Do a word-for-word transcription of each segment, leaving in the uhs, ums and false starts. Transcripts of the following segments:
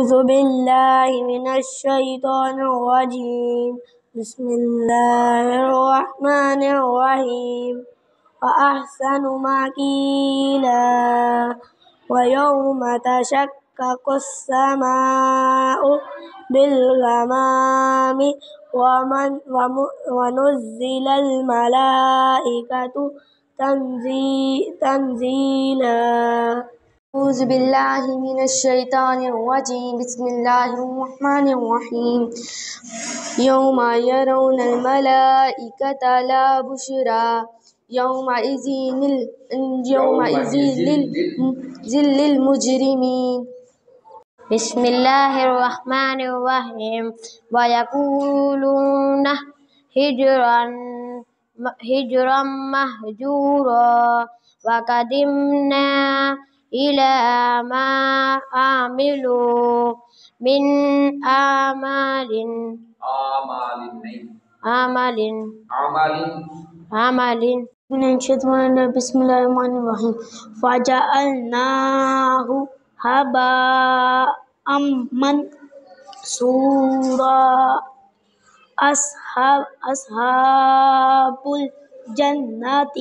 أعوذ بالله من الشيطان الرجيم. بسم الله الرحمن الرحيم. وأحسن مقيلا ويوم تشقق السماء بالغمام ومن ونزل الملائكة تنزيلا. أعوذ بالله من الشيطان الرجيم. بسم الله الرحمن الرحيم. يوم يرون الملائكة لا بشرى يومئذ يومئذ للمجرمين. بسم الله الرحمن الرحيم. ويقولون هجرا هجرا مهجورا وقدمنا إلى ما عملوا من أعمال عمل عمل من الشيطان. بسم الله الرحمن الرحيم. فجعلناه هباء منثورا. أصحاب أصحاب الجنة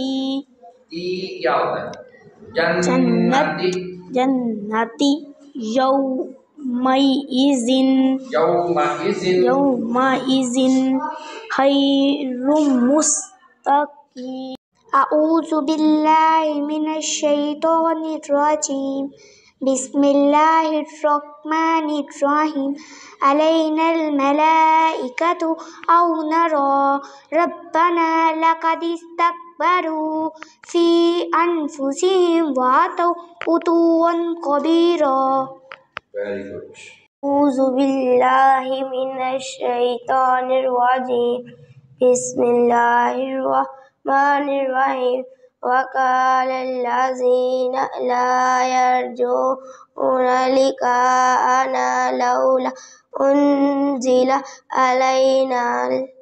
جنة جنة يومئذ يومئذ خير مستقيم. أعوذ بالله من الشيطان الرجيم. بسم الله الرحمن الرحيم. علينا الملائكة أو نرى ربنا لقد استكبروا في أنفسهم وعتوا عتوا كبيرا. أعوذ بالله من الشيطان الرجيم. بسم الله الرحمن الرحيم. وقال الذين لا يرجون لقاءنا لولا أنزل علينا